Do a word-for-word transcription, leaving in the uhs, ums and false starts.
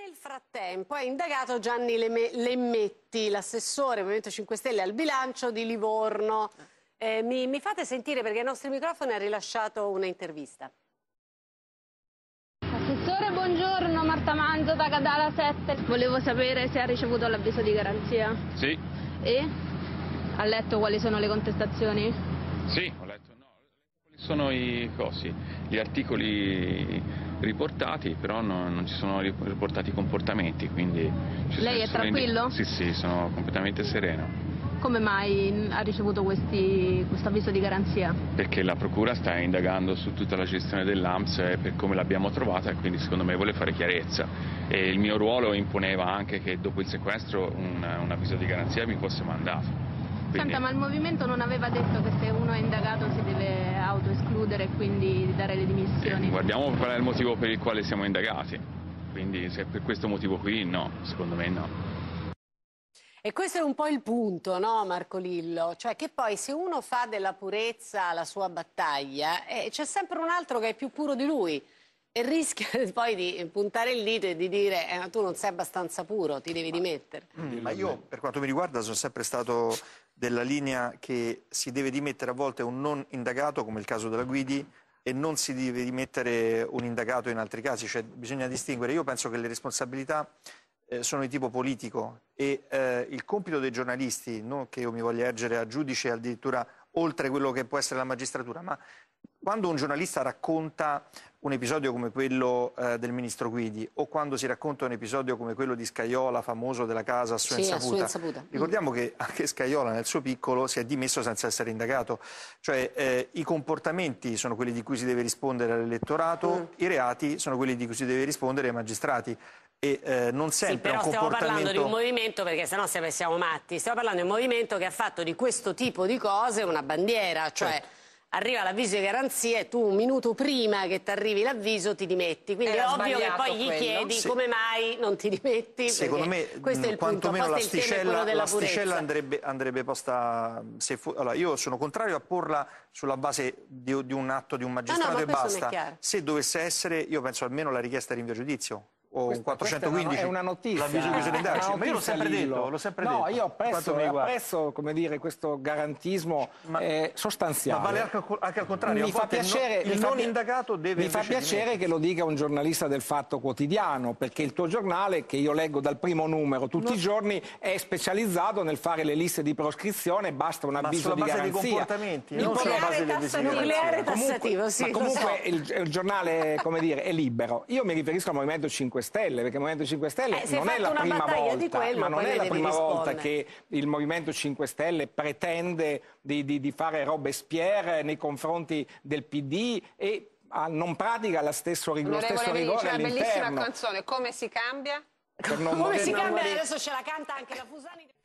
Nel frattempo è indagato Gianni Lemmetti, l'assessore Movimento cinque Stelle al bilancio di Livorno. Eh, mi, mi fate sentire perché ai nostri microfoni ha rilasciato un'intervista. Assessore, buongiorno, Marta Manzo da Cadala sette. Volevo sapere se ha ricevuto l'avviso di garanzia. Sì. E? Ha letto quali sono le contestazioni? Sì, ho letto. No, quali sono i cosi, gli articoli riportati, però no, non ci sono riportati i comportamenti, quindi... Lei è tranquillo? Sì, sì, sono completamente sereno. Come mai ha ricevuto questo avviso di garanzia? Perché la Procura sta indagando su tutta la gestione dell'A M S e per come l'abbiamo trovata e quindi secondo me vuole fare chiarezza. E il mio ruolo imponeva anche che dopo il sequestro un, un avviso di garanzia mi fosse mandato. Quindi... Senta, ma il Movimento non aveva detto che se uno è indagato si deve autoescludere e quindi dare le dimissioni? Eh, guardiamo qual è il motivo per il quale siamo indagati, quindi se per questo motivo qui no, secondo me no. E questo è un po' il punto, no, Marco Lillo? Cioè che poi se uno fa della purezza la sua battaglia, eh, c'è sempre un altro che è più puro di lui e rischia poi di puntare il dito e di dire eh, ma tu non sei abbastanza puro, ti devi dimettere. Mm, ma io, per quanto mi riguarda, sono sempre stato della linea che si deve dimettere a volte un non indagato, come il caso della Guidi, e non si deve dimettere un indagato in altri casi, cioè bisogna distinguere. Io penso che le responsabilità eh, sono di tipo politico e eh, il compito dei giornalisti, non che io mi voglia ergere a giudice addirittura oltre quello che può essere la magistratura, ma quando un giornalista racconta un episodio come quello eh, del ministro Guidi o quando si racconta un episodio come quello di Scajola, famoso della casa a sua, sì, insaputa, a sua insaputa, ricordiamo mm. che anche Scajola nel suo piccolo si è dimesso senza essere indagato, cioè eh, i comportamenti sono quelli di cui si deve rispondere all'elettorato, mm. i reati sono quelli di cui si deve rispondere ai magistrati. E eh, non sempre sì, però un stiamo comportamento... parlando di un movimento, perché sennò siamo matti, stiamo parlando di un movimento che ha fatto di questo tipo di cose una bandiera, cioè certo. Arriva l'avviso di garanzia e tu un minuto prima che ti arrivi l'avviso ti dimetti, quindi Era è ovvio che poi gli quello. chiedi sì. come mai non ti dimetti. Secondo me questo è il quantomeno punto. l'asticella la andrebbe, andrebbe posta... Se fu, allora, io sono contrario a porla sulla base di, di un atto di un magistrato no, no, e basta. Se dovesse essere, io penso almeno la richiesta di rinvio a giudizio. O Questa, un quattrocentoquindici è una notizia, l'avviso di indagine. Ma io l'ho sempre detto, l'ho sempre no, detto. io apprezzo, apprezzo come dire, questo garantismo ma, eh, sostanziale. Ma vale anche, anche al contrario. Mi fa piacere, il mi non fa, indagato deve mi fa piacere che lo dica un giornalista del Fatto Quotidiano, perché il tuo giornale, che io leggo dal primo numero tutti no. i giorni, è specializzato nel fare le liste di proscrizione, basta un avviso ma di garanzia. Ma sulla base dei comportamenti, il non sulla base degli avvisi di nucleare tassativo, sì, ma comunque il, il giornale, come dire, è libero. Io mi riferisco al Movimento cinque Stelle, perché il Movimento cinque Stelle eh, non è la prima volta, quello, ma non è la prima rispondere. volta che il Movimento cinque Stelle pretende di, di, di fare Robespierre nei confronti del P D e ah, non pratica la stesso, lo stesso rigore all'interno. C'è una bellissima all'interno. canzone, Come si cambia? Come si cambia? Adesso ce la canta anche la Fusani.